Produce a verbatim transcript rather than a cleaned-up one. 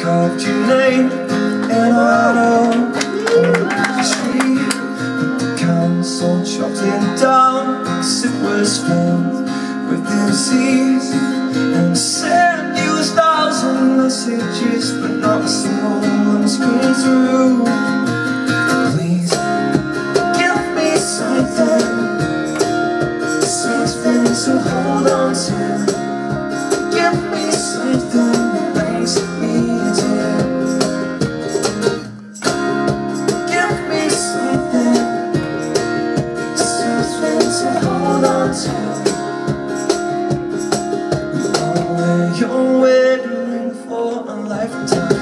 carved your name in auto on the tree. The council chopped it down cause it was filled with disease, and sent you a thousand messages, but not a single one's coming through. Please give me something, something to hold on to. Give me something that makes me dear. Give me something, something to hold on to. You're waiting for a lifetime.